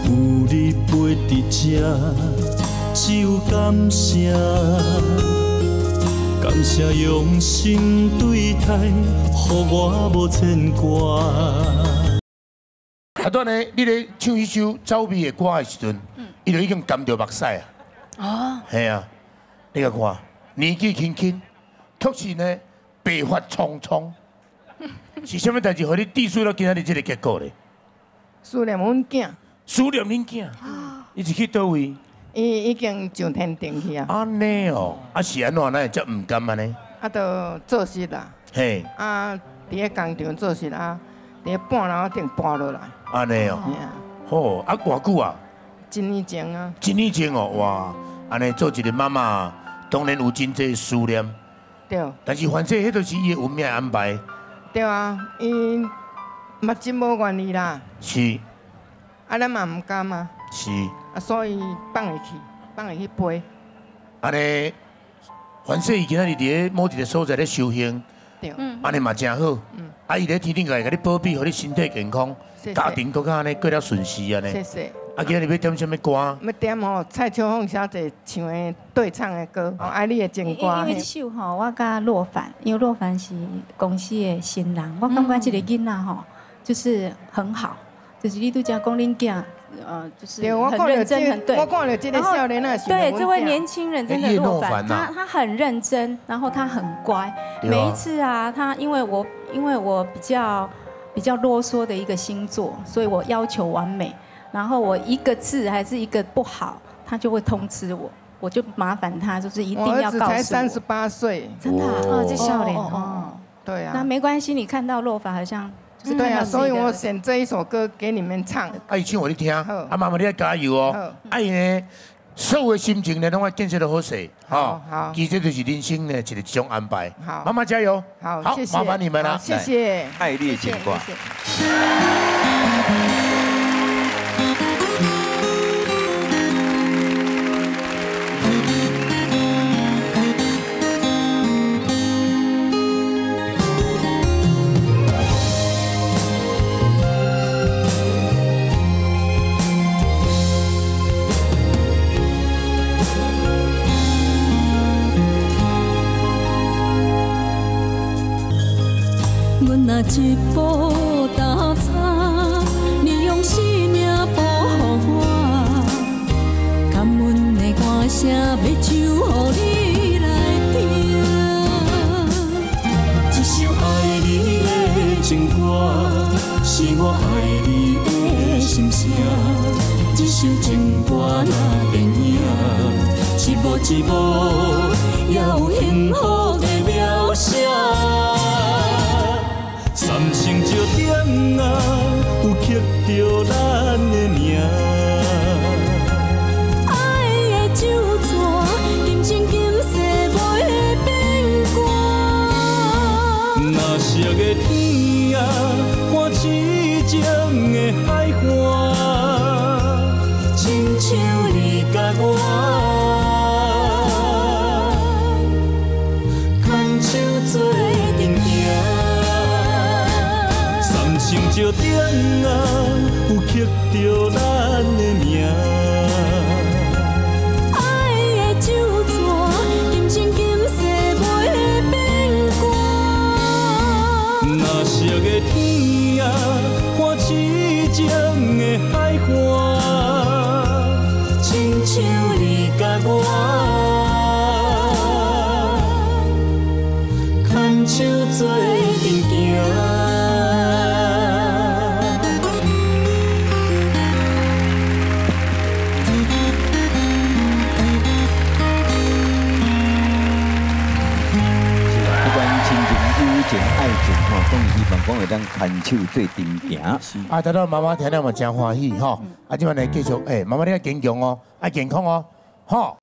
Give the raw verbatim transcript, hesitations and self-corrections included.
有你陪伫这，只有感谢，感谢用心对待，予我无牵挂。 啊，段呢，你咧唱迄首走味的歌的时阵，伊就已经甘着目屎啊。哦。系啊，你甲看，年纪轻轻，确实呢，白发苍苍。是啥物代志，互你致使到今仔日这个结果咧？ 思念阮囝。 思念恁囝。伊是去倒位？ 伊已经上天顶去啊。 安尼哦，啊是安怎，咱会遮毋甘安尼？ 啊，就做事啦。 嘿。 啊，伫咧工厂做事啊，伫咧半楼顶搬落来。 安尼哦。好，啊，偌久啊？ 一年前啊。 一年前哦，哇，安尼做一个妈妈，当然有真济思念。 对。 但是反正迄都是伊的运命安排。 对啊，伊目睭无愿意啦。 是。 啊，咱嘛毋甘啊。 是。 啊，所以放会去，放会去飞。 安尼，反正伊今仔日伫咧某一个所在咧修行。 对。 安尼嘛真好。嗯。啊，伊咧天顶个甲你保庇，互你身体健康，家庭搁较安尼过了顺遂安尼。 谢谢。 啊，今日要点什么歌？ 要点吼蔡秋凤小姐唱的对唱的歌，哦，爱你的情歌。 因为这首吼，我甲洛凡，因为洛凡是公司的新人，我感觉这个囡仔吼，就是很好，就是你拄则讲恁囝，呃，就是很认真，很对。 我看了这个少年啊， 对，这位年轻人真的洛凡， 他他很认真，然后他很乖，每一次啊，他因为我因为我比较比较啰嗦的一个星座，所以我要求完美。然后我一个字还是一个不好，他就会通知我，我就麻烦他，就是一定要告诉我。 我儿子才三十八岁， 真的啊，这笑脸哦。 对啊。 那没关系，你看到洛凡好像就是对啊，所以我选这一首歌给你们唱。 啊，伊唱互你听，啊妈妈你要加油哦。啊伊呢，所有的心情呢，拢要建设得好势， 好好。 其实就是人生呢一个一种安排。 好， 妈妈加油。 好， 好，麻烦你们了。 谢谢。 爱你的情歌。 一步踏差，你用生命保护我，感恩的歌声要唱予你来听。 一首爱你的情歌，是我爱你的心声。一首情歌若电影，一幕一幕也有幸福的描写。三生石点啊，有刻着咱的名。 爱的酒泉，今生今世袂变卦。 若色的天啊，看痴情的海岸，亲像你甲我，牵手做阵行。三生石点啊，有刻着咱的名。 爱的酒泉，今生今世袂变卦。 若色的天啊，看痴情的海岸，亲像你甲我，牵手做阵行。 爱情吼，讲希望讲会当牵手做阵行。 啊，得到妈妈听了嘛真欢喜吼。啊，即摆来继续，诶，妈妈你要坚强哦，爱健康哦，吼。